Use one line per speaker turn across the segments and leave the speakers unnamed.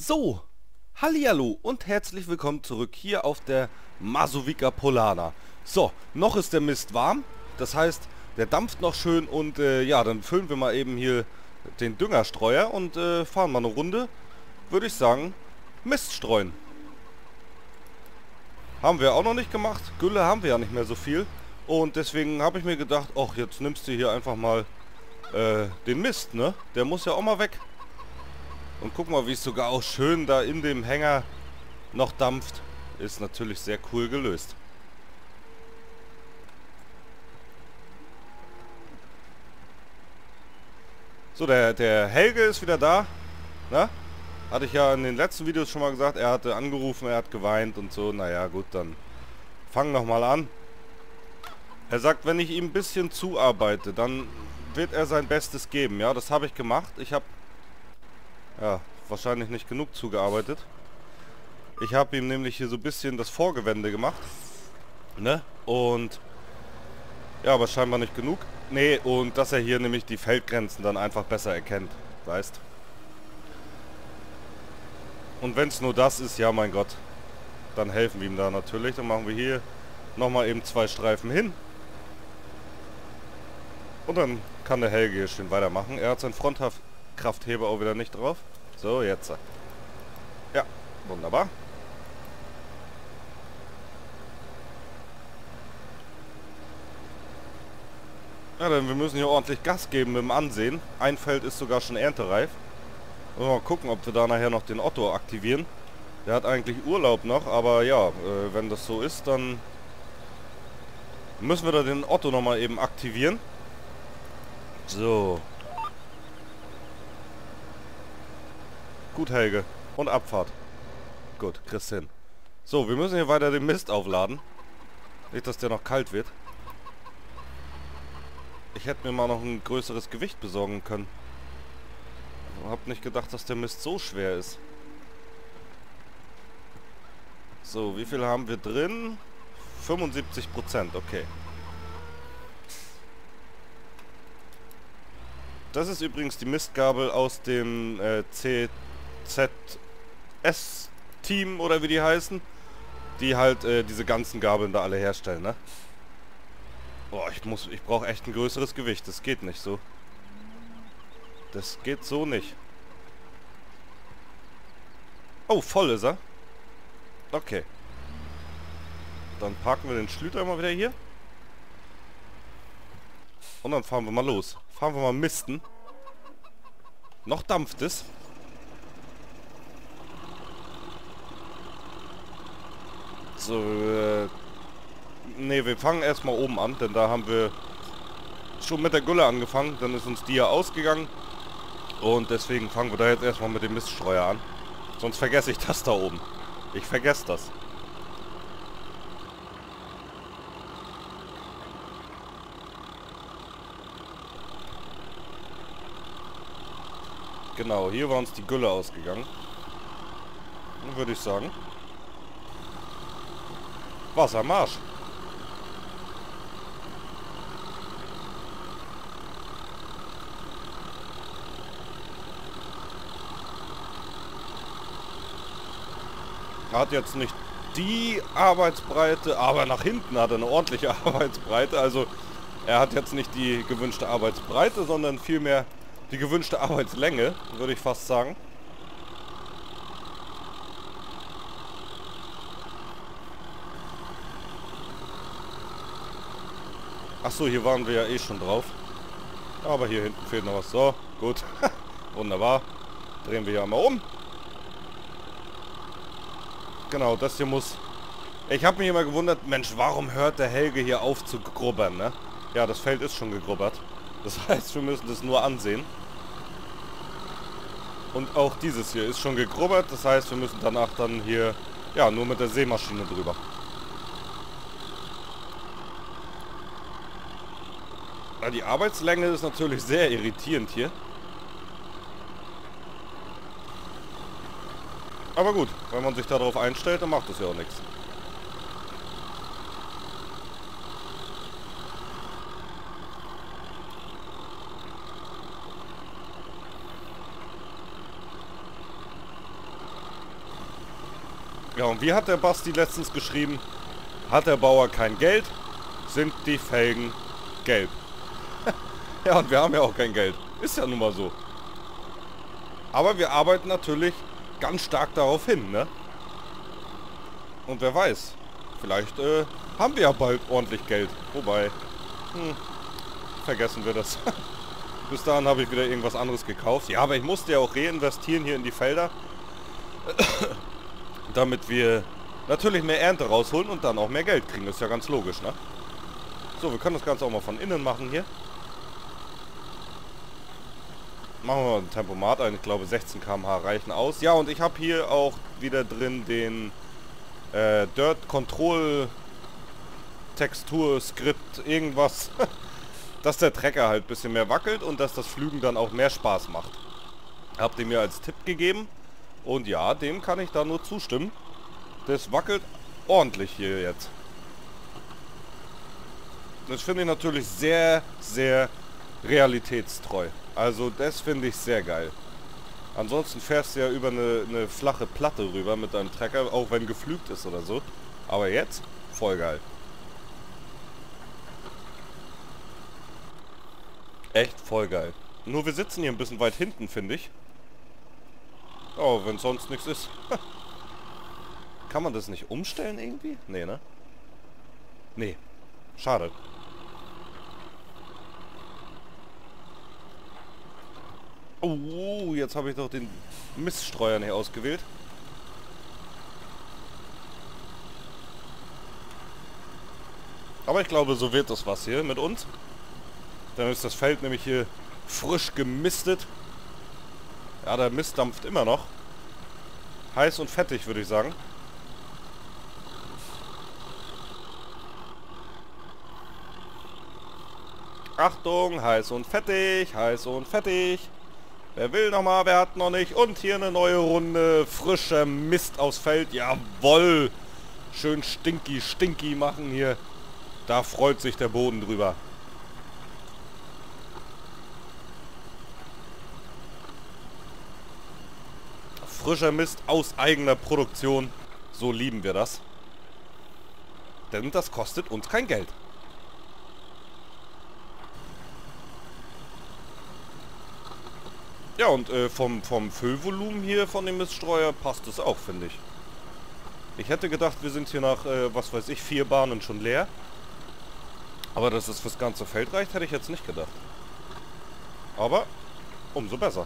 So, hallihallo und herzlich willkommen zurück hier auf der Mazowiecka Polana. So, noch ist der Mist warm, das heißt, der dampft noch schön und ja, dann füllen wir mal eben hier den Düngerstreuer und fahren mal eine Runde, würde ich sagen, Mist streuen. Haben wir auch noch nicht gemacht, Gülle haben wir ja nicht mehr so viel und deswegen habe ich mir gedacht, ach, jetzt nimmst du hier einfach mal den Mist, ne? Der muss ja auch mal weg. Und guck mal, wie es sogar auch schön da in dem Hänger noch dampft. Ist natürlich sehr cool gelöst. So, der Helge ist wieder da. Na? Hatte ich ja in den letzten Videos schon mal gesagt. Er hatte angerufen, er hat geweint und so. Naja, gut, dann fang nochmal an. Er sagt, wenn ich ihm ein bisschen zuarbeite, dann wird er sein Bestes geben. Ja, das habe ich gemacht. Ich habe... ja, wahrscheinlich nicht genug zugearbeitet. Ich habe ihm nämlich hier so ein bisschen das Vorgewände gemacht. Ne? Und... ja, aber scheinbar nicht genug. Nee, und dass er hier nämlich die Feldgrenzen dann einfach besser erkennt. Weißt? Und wenn es nur das ist, ja mein Gott. Dann helfen wir ihm da natürlich. Dann machen wir hier nochmal eben 2 Streifen hin. Und dann kann der Helge hier schön weitermachen. Er hat seinen Frontkraftheber auch wieder nicht drauf. So, jetzt. Ja, wunderbar. Ja, denn wir müssen hier ordentlich Gas geben mit dem Ansehen. Ein Feld ist sogar schon erntereif. Mal gucken, ob wir da nachher noch den Otto aktivieren. Der hat eigentlich Urlaub noch, aber ja, wenn das so ist, dann müssen wir da den Otto nochmal eben aktivieren. So. Gut, Helge. Und Abfahrt. Gut, kriegst hin. So, wir müssen hier weiter den Mist aufladen. Nicht, dass der noch kalt wird. Ich hätte mir mal noch ein größeres Gewicht besorgen können. Ich hab nicht gedacht, dass der Mist so schwer ist. So, wie viel haben wir drin? 75%, okay. Das ist übrigens die Mistgabel aus dem CZS-Team oder wie die heißen. Die halt diese ganzen Gabeln da alle herstellen, ne? Boah, ich brauche echt ein größeres Gewicht. Das geht nicht so. Das geht so nicht. Oh, voll ist er. Okay. Dann parken wir den Schlüter mal wieder hier. Und dann fahren wir mal los. Fahren wir mal misten. Noch dampft es. So, ne, wir fangen erstmal oben an, denn da haben wir schon mit der Gülle angefangen. Dann ist uns die ja ausgegangen. Und deswegen fangen wir da jetzt erstmal mit dem Miststreuer an. Sonst vergesse ich das da oben. Ich vergesse das. Genau, hier war uns die Gülle ausgegangen. Dann würde ich sagen. Wassermarsch. Er hat jetzt nicht die Arbeitsbreite, aber nach hinten hat er eine ordentliche Arbeitsbreite. Also er hat jetzt nicht die gewünschte Arbeitsbreite, sondern vielmehr die gewünschte Arbeitslänge, würde ich fast sagen. Achso, hier waren wir ja eh schon drauf. Aber hier hinten fehlt noch was. So, gut. Wunderbar. Drehen wir hier einmal um. Genau, das hier muss... Ich habe mich immer gewundert, Mensch, warum hört der Helge hier auf zu grubbern, ne? Ja, das Feld ist schon gegrubbert. Das heißt, wir müssen das nur ansehen. Und auch dieses hier ist schon gegrubbert. Das heißt, wir müssen danach dann hier, ja, nur mit der Sämaschine drüber. Ja, die Arbeitslänge ist natürlich sehr irritierend hier. Aber gut, wenn man sich darauf einstellt, dann macht das ja auch nichts. Ja, und wie hat der Basti letztens geschrieben? Hat der Bauer kein Geld, sind die Felgen gelb. Ja, und wir haben ja auch kein Geld. Ist ja nun mal so. Aber wir arbeiten natürlich ganz stark darauf hin, ne? Und wer weiß, vielleicht haben wir ja bald ordentlich Geld. Wobei, vergessen wir das. Bis dahin habe ich wieder irgendwas anderes gekauft. Ja, aber ich musste ja auch reinvestieren hier in die Felder. Damit wir natürlich mehr Ernte rausholen und dann auch mehr Geld kriegen. Das ist ja ganz logisch, ne? So, wir können das Ganze auch mal von innen machen hier. Machen wir mal ein Tempomat ein. Ich glaube 16 km/h reichen aus. Ja, und ich habe hier auch wieder drin den Dirt Control Textur Skript irgendwas. Dass der Trecker halt ein bisschen mehr wackelt und dass das Flügen dann auch mehr Spaß macht. Habt ihr mir als Tipp gegeben. Und ja, dem kann ich da nur zustimmen. Das wackelt ordentlich hier jetzt. Das finde ich natürlich sehr, sehr realitätstreu. Also das finde ich sehr geil. Ansonsten fährst du ja über eine flache Platte rüber mit deinem Trecker, auch wenn geflügt ist oder so. Aber jetzt, voll geil. Echt voll geil. Nur wir sitzen hier ein bisschen weit hinten, finde ich. Oh, wenn sonst nichts ist. Kann man das nicht umstellen irgendwie? Nee, ne? Nee. Schade. Oh, jetzt habe ich doch den Miststreuer nicht ausgewählt. Aber ich glaube, so wird das was hier mit uns. Dann ist das Feld nämlich hier frisch gemistet. Ja, der Mist dampft immer noch. Heiß und fettig, würde ich sagen. Achtung, heiß und fettig, heiß und fettig. Wer will nochmal, wer hat noch nicht. Und hier eine neue Runde. Frischer Mist aufs Feld. Jawoll. Schön stinky, stinky machen hier. Da freut sich der Boden drüber. Frischer Mist aus eigener Produktion. So lieben wir das. Denn das kostet uns kein Geld. Ja, und vom Füllvolumen hier von dem Miststreuer passt es auch, finde ich. Ich hätte gedacht, wir sind hier nach, was weiß ich, 4 Bahnen schon leer. Aber dass es fürs ganze Feld reicht, hätte ich jetzt nicht gedacht. Aber umso besser.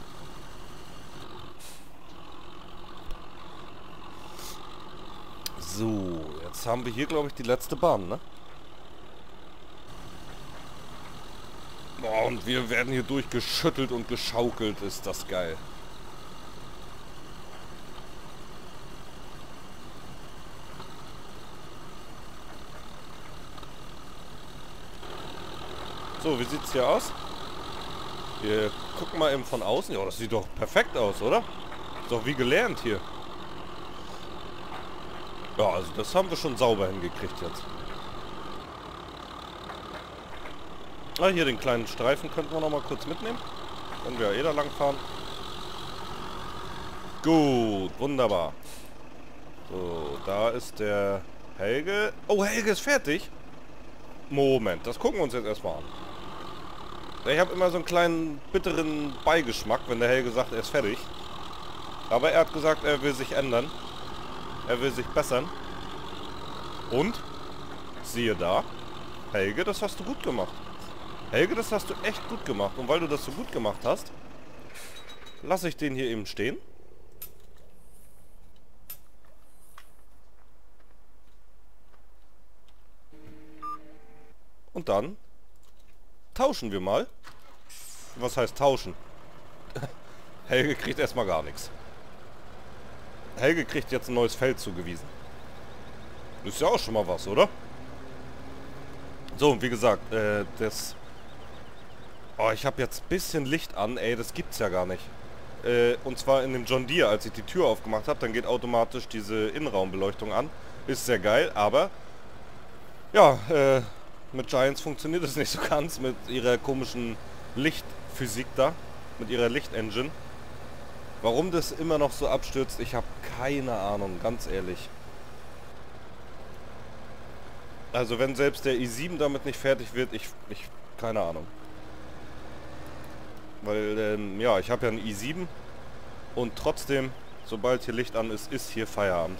So, jetzt haben wir hier, glaube ich, die letzte Bahn, ne? Boah, und wir werden hier durchgeschüttelt und geschaukelt. Ist das geil. So, wie sieht's hier aus? Wir gucken mal eben von außen. Ja, das sieht doch perfekt aus, oder? Ist doch wie gelernt hier. Ja, also das haben wir schon sauber hingekriegt jetzt. Ah, hier den kleinen Streifen könnten wir noch mal kurz mitnehmen. Wenn wir da lang fahren. Gut, wunderbar. So, da ist der Helge. Oh, Helge ist fertig. Moment, das gucken wir uns jetzt erstmal an. Ich habe immer so einen kleinen bitteren Beigeschmack, wenn der Helge sagt, er ist fertig. Aber er hat gesagt, er will sich ändern. Er will sich bessern. Und, siehe da, Helge, das hast du gut gemacht. Helge, das hast du echt gut gemacht. Und weil du das so gut gemacht hast, lasse ich den hier eben stehen. Und dann tauschen wir mal. Was heißt tauschen? Helge kriegt erstmal gar nichts. Helge kriegt jetzt ein neues Feld zugewiesen. Ist ja auch schon mal was, oder? So, und wie gesagt, Oh, ich habe jetzt ein bisschen Licht an, ey, das gibt's ja gar nicht. Und zwar in dem John Deere, als ich die Tür aufgemacht habe, dann geht automatisch diese Innenraumbeleuchtung an. Ist sehr geil, aber ja, mit Giants funktioniert es nicht so ganz, mit ihrer komischen Lichtphysik da, mit ihrer Lichtengine. Warum das immer noch so abstürzt, ich habe keine Ahnung, ganz ehrlich. Also wenn selbst der i7 damit nicht fertig wird, keine Ahnung. Weil, ja, ich habe ja einen i7 und trotzdem, sobald hier Licht an ist, ist hier Feierabend.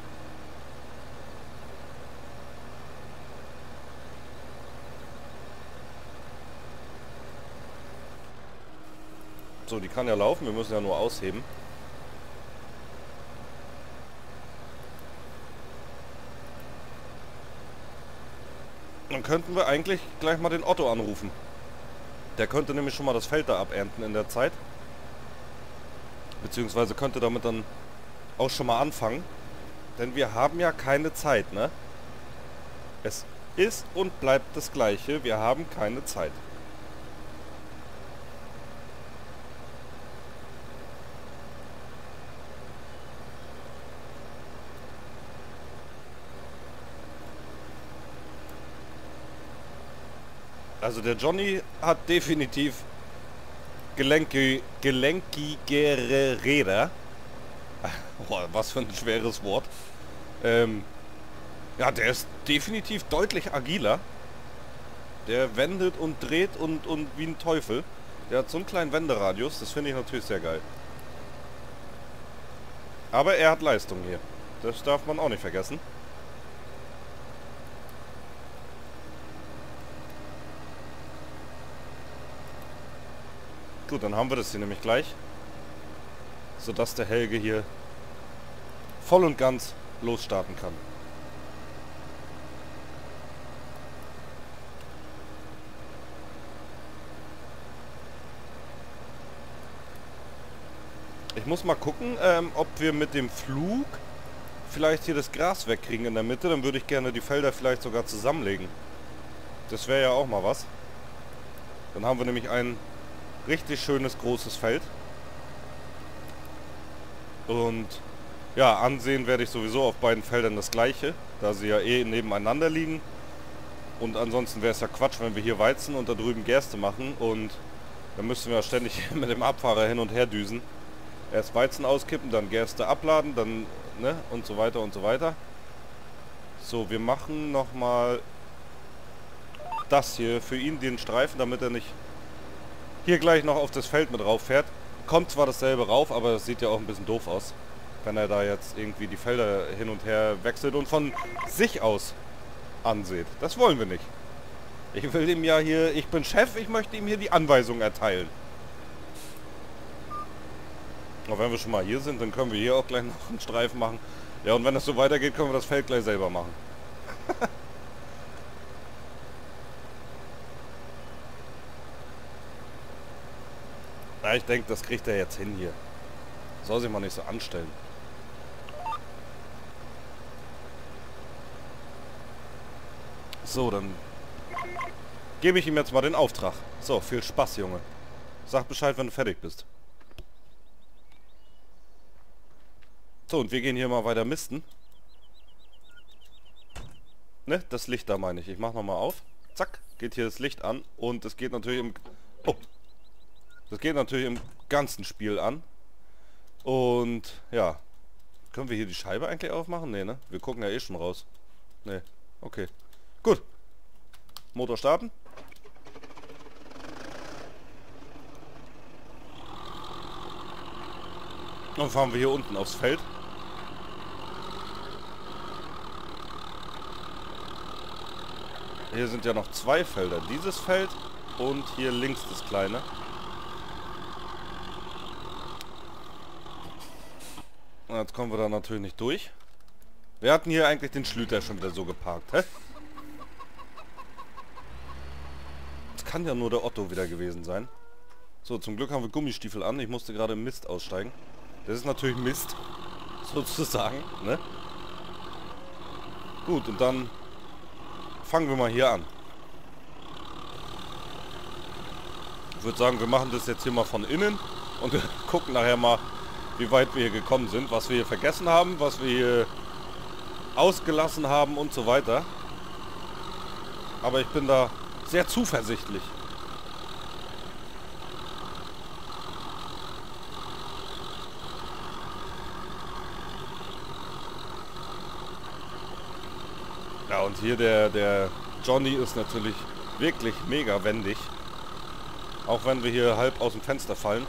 So, die kann ja laufen, wir müssen ja nur ausheben. Dann könnten wir eigentlich gleich mal den Otto anrufen. Der könnte nämlich schon mal das Feld da abernten in der Zeit. Beziehungsweise könnte damit dann auch schon mal anfangen. Denn wir haben ja keine Zeit, ne? Es ist und bleibt das Gleiche, wir haben keine Zeit. Also der Johnny hat definitiv gelenkigere Räder. Boah, was für ein schweres Wort. Ja, der ist definitiv deutlich agiler. Der wendet und dreht und wie ein Teufel. Der hat so einen kleinen Wenderadius, das finde ich natürlich sehr geil. Aber er hat Leistung hier. Das darf man auch nicht vergessen. Gut, dann haben wir das hier nämlich gleich. Sodass der Helge hier voll und ganz losstarten kann. Ich muss mal gucken, ob wir mit dem Flug vielleicht hier das Gras wegkriegen in der Mitte. Dann würde ich gerne die Felder vielleicht sogar zusammenlegen. Das wäre ja auch mal was. Dann haben wir nämlich ein richtig schönes großes Feld. Und ja, ansehen werde ich sowieso auf beiden Feldern das gleiche, da sie ja eh nebeneinander liegen. Und ansonsten wäre es ja Quatsch, wenn wir hier Weizen und da drüben Gerste machen. Und dann müssten wir ja ständig mit dem Abfahrer hin und her düsen. Erst Weizen auskippen, dann Gerste abladen, dann, ne, und so weiter und so weiter. So, wir machen nochmal das hier für ihn, den Streifen, damit er nicht hier gleich noch auf das Feld mit rauf fährt. Kommt zwar dasselbe rauf, aber das sieht ja auch ein bisschen doof aus, wenn er da jetzt irgendwie die Felder hin und her wechselt und von sich aus ansieht. Das wollen wir nicht. Ich will ihm ja hier, ich bin Chef, ich möchte ihm hier die Anweisung erteilen. Aber wenn wir schon mal hier sind, dann können wir hier auch gleich noch einen Streifen machen. Ja, und wenn das so weitergeht, können wir das Feld gleich selber machen. Ja, ich denke, das kriegt er jetzt hin hier. Soll sich mal nicht so anstellen. So, dann gebe ich ihm jetzt mal den Auftrag. So, viel Spaß, Junge. Sag Bescheid, wenn du fertig bist. So, und wir gehen hier mal weiter misten. Ne, das Licht da meine ich. Ich mach nochmal auf. Zack, geht hier das Licht an. Und es geht natürlich im... Oh. Das geht natürlich im ganzen Spiel an. Und ja. Können wir hier die Scheibe eigentlich aufmachen? Ne, ne? Wir gucken ja eh schon raus. Ne, okay. Gut. Motor starten. Dann fahren wir hier unten aufs Feld. Hier sind ja noch zwei Felder. Dieses Feld und hier links das kleine. Und jetzt kommen wir da natürlich nicht durch. Wir hatten hier eigentlich den Schlüter schon wieder so geparkt, hä? Das kann ja nur der Otto wieder gewesen sein. So, zum Glück haben wir Gummistiefel an. Ich musste gerade im Mist aussteigen. Das ist natürlich Mist, sozusagen, ne? Gut, und dann fangen wir mal hier an. Ich würde sagen, wir machen das jetzt hier mal von innen und wir gucken nachher mal, wie weit wir hier gekommen sind, was wir hier vergessen haben, was wir hier ausgelassen haben und so weiter. Aber ich bin da sehr zuversichtlich. Ja, und hier der Johnny ist natürlich wirklich mega wendig. Auch wenn wir hier halb aus dem Fenster fallen.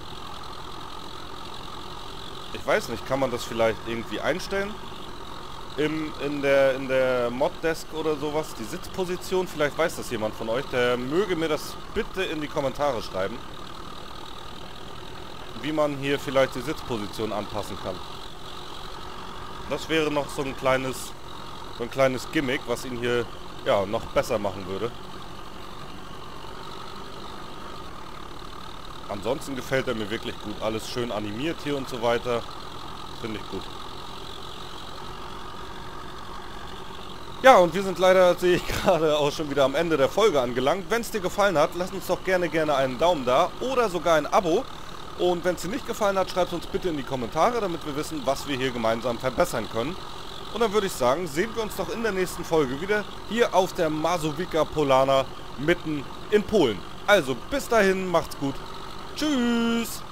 Ich weiß nicht, kann man das vielleicht irgendwie einstellen? In der Mod-Desk oder sowas, die Sitzposition, vielleicht weiß das jemand von euch, der möge mir das bitte in die Kommentare schreiben, wie man hier vielleicht die Sitzposition anpassen kann. Das wäre noch so ein kleines Gimmick, was ihn hier ja noch besser machen würde. Ansonsten gefällt er mir wirklich gut, alles schön animiert hier und so weiter, finde ich gut. Ja, und wir sind leider, sehe ich gerade, auch schon wieder am Ende der Folge angelangt. Wenn es dir gefallen hat, lass uns doch gerne einen Daumen da oder sogar ein Abo. Und wenn es dir nicht gefallen hat, schreib es uns bitte in die Kommentare, damit wir wissen, was wir hier gemeinsam verbessern können. Und dann würde ich sagen, sehen wir uns doch in der nächsten Folge wieder hier auf der Mazowiecka Polana mitten in Polen. Also bis dahin, macht's gut. Tschüss!